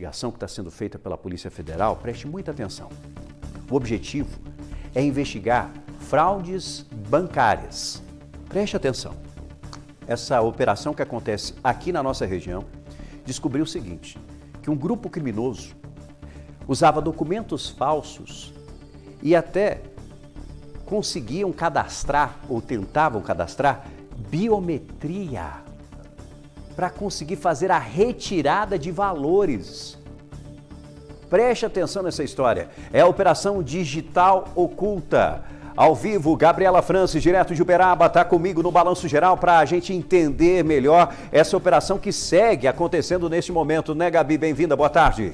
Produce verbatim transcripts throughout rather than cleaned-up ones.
investigação que está sendo feita pela Polícia Federal, preste muita atenção. O objetivo é investigar fraudes bancárias. Preste atenção. Essa operação que acontece aqui na nossa região descobriu o seguinte, que um grupo criminoso usava documentos falsos e até conseguiam cadastrar ou tentavam cadastrar biometria para conseguir fazer a retirada de valores. Preste atenção nessa história. É a Operação Digital Oculta. Ao vivo, Gabriela Francis, direto de Uberaba, está comigo no Balanço Geral para a gente entender melhor essa operação que segue acontecendo neste momento, né, Gabi? Bem-vinda, boa tarde.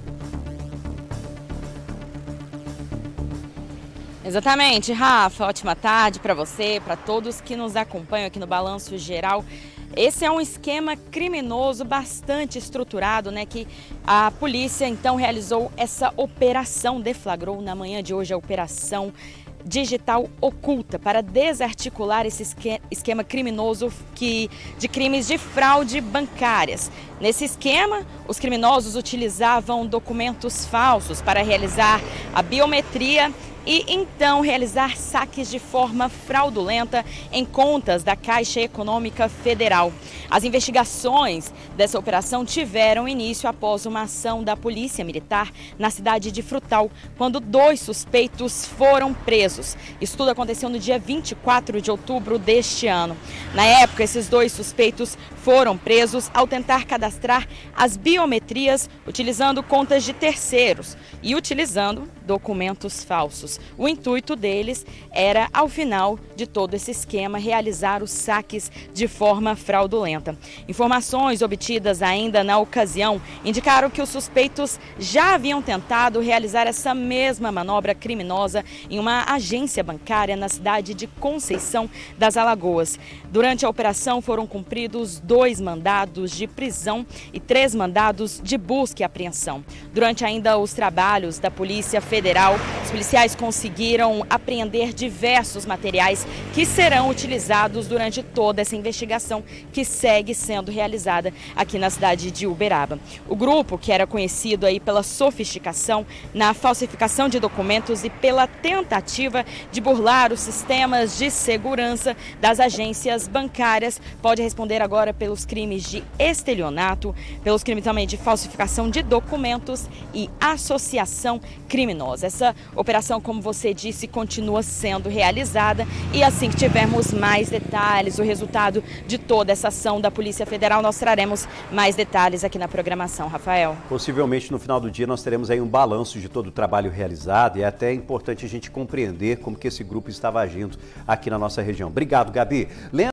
Exatamente, Rafa, ótima tarde para você, para todos que nos acompanham aqui no Balanço Geral. Esse é um esquema criminoso bastante estruturado, né, que a polícia então realizou essa operação, deflagrou na manhã de hoje a Operação Digital Oculta para desarticular esse esquema criminoso que, de crimes de fraude bancárias. Nesse esquema, os criminosos utilizavam documentos falsos para realizar a biometria e então realizar saques de forma fraudulenta em contas da Caixa Econômica Federal. As investigações dessa operação tiveram início após uma ação da Polícia Militar na cidade de Frutal, quando dois suspeitos foram presos. Isso tudo aconteceu no dia vinte e quatro de outubro deste ano. Na época, esses dois suspeitos foram presos ao tentar cadastrar as biometrias utilizando contas de terceiros e utilizando documentos falsos. O intuito deles era, ao final de todo esse esquema, realizar os saques de forma fraudulenta. Informações obtidas ainda na ocasião indicaram que os suspeitos já haviam tentado realizar essa mesma manobra criminosa em uma agência bancária na cidade de Conceição das Alagoas. Durante a operação foram cumpridos dois mandados de prisão e três mandados de busca e apreensão. Durante ainda os trabalhos da Polícia Federal, os policiais conseguiram apreender diversos materiais que serão utilizados durante toda essa investigação que segue sendo realizada aqui na cidade de Uberaba. O grupo, que era conhecido aí pela sofisticação na falsificação de documentos e pela tentativa de burlar os sistemas de segurança das agências bancárias, pode responder agora pelos crimes de estelionato, pelos crimes também de falsificação de documentos e associação criminosa. Essa operação, como você disse, continua sendo realizada e assim que tivermos mais detalhes, o resultado de toda essa ação da Polícia Federal, nós traremos mais detalhes aqui na programação, Rafael. Possivelmente no final do dia nós teremos aí um balanço de todo o trabalho realizado e é até importante a gente compreender como que esse grupo estava agindo aqui na nossa região. Obrigado, Gabi.